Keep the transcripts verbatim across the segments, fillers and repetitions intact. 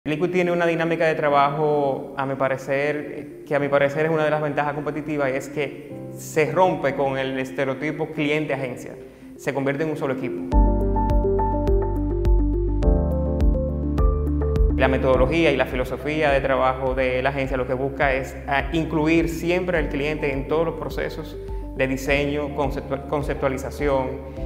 Liquid tiene una dinámica de trabajo, a mi parecer, que a mi parecer es una de las ventajas competitivas, y es que se rompe con el estereotipo cliente-agencia, se convierte en un solo equipo. La metodología y la filosofía de trabajo de la agencia lo que busca es incluir siempre al cliente en todos los procesos de diseño, conceptualización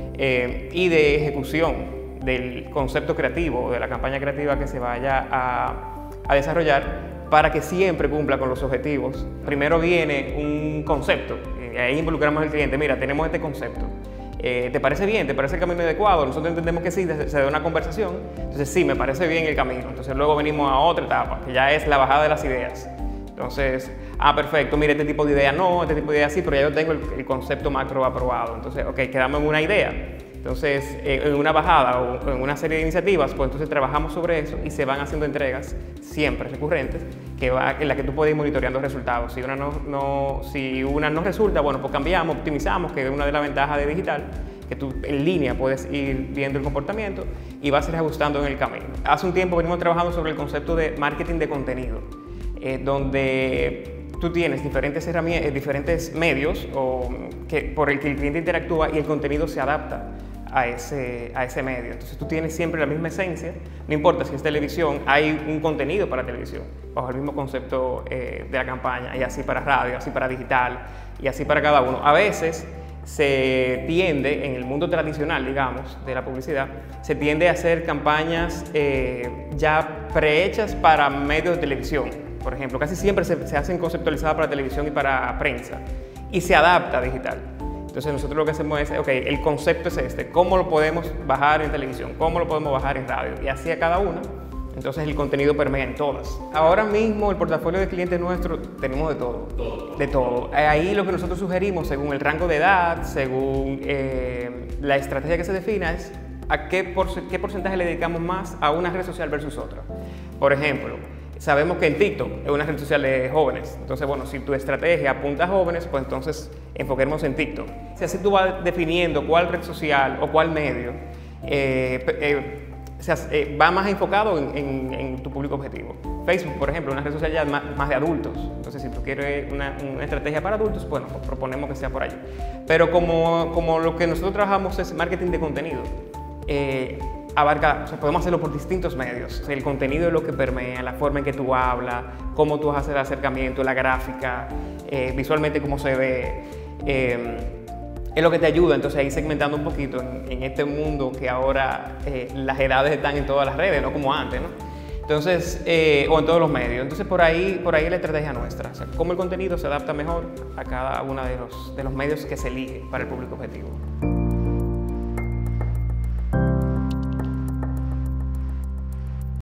eh, y de ejecución del concepto creativo, de la campaña creativa que se vaya a, a desarrollar, para que siempre cumpla con los objetivos. Primero viene un concepto, y ahí involucramos al cliente. Mira, tenemos este concepto. Eh, ¿Te parece bien? ¿Te parece el camino adecuado? Nosotros entendemos que sí, se da una conversación. Entonces sí, me parece bien el camino. Entonces luego venimos a otra etapa, que ya es la bajada de las ideas. Entonces, ah, perfecto, mire, este tipo de idea no, este tipo de idea sí, pero ya yo tengo el, el concepto macro aprobado. Entonces, ok, quedamos en una idea. Entonces, en una bajada o en una serie de iniciativas, pues entonces trabajamos sobre eso y se van haciendo entregas siempre recurrentes que va, en las que tú puedes ir monitoreando resultados. Si una no, no, si una no resulta, bueno, pues cambiamos, optimizamos, que es una de las ventajas de digital, que tú en línea puedes ir viendo el comportamiento y vas a ir ajustando en el camino. Hace un tiempo venimos trabajando sobre el concepto de marketing de contenido, eh, donde tú tienes diferentes herramientas, diferentes medios o, que, por el que el cliente interactúa y el contenido se adapta a ese, a ese medio. Entonces tú tienes siempre la misma esencia, no importa si es televisión, hay un contenido para televisión, bajo el mismo concepto eh, de la campaña, y así para radio, así para digital, y así para cada uno. A veces se tiende, en el mundo tradicional, digamos, de la publicidad, se tiende a hacer campañas eh, ya prehechas para medios de televisión. Por ejemplo, casi siempre se, se hacen conceptualizadas para televisión y para prensa, y se adapta a digital. Entonces nosotros lo que hacemos es, ok, el concepto es este, ¿cómo lo podemos bajar en televisión? ¿Cómo lo podemos bajar en radio? Y así a cada una, entonces el contenido permea en todas. Ahora mismo el portafolio de clientes nuestro tenemos de todo, todo. de todo. Ahí lo que nosotros sugerimos, según el rango de edad, según eh, la estrategia que se defina, es a qué, por, qué porcentaje le dedicamos más a una red social versus otra. Por ejemplo, sabemos que en TikTok es una red social de jóvenes, entonces bueno, si tu estrategia apunta a jóvenes, pues entonces enfoquemos en TikTok. Si así tú vas definiendo cuál red social o cuál medio eh, eh, se, eh, va más enfocado en, en, en tu público objetivo. Facebook, por ejemplo, una red social ya más, más de adultos, entonces si tú quieres una, una estrategia para adultos, bueno, pues proponemos que sea por allí. Pero como, como lo que nosotros trabajamos es marketing de contenido, eh, abarca, o sea, podemos hacerlo por distintos medios. O sea, el contenido es lo que permea, la forma en que tú hablas, cómo tú vas a hacer el acercamiento, la gráfica, eh, visualmente cómo se ve, eh, es lo que te ayuda entonces a ir segmentando un poquito en, en este mundo que ahora eh, las edades están en todas las redes, no como antes, ¿no? Entonces, eh, o en todos los medios. Entonces por ahí, por ahí es la estrategia nuestra, o sea, cómo el contenido se adapta mejor a cada uno de los, de los medios que se elige para el público objetivo.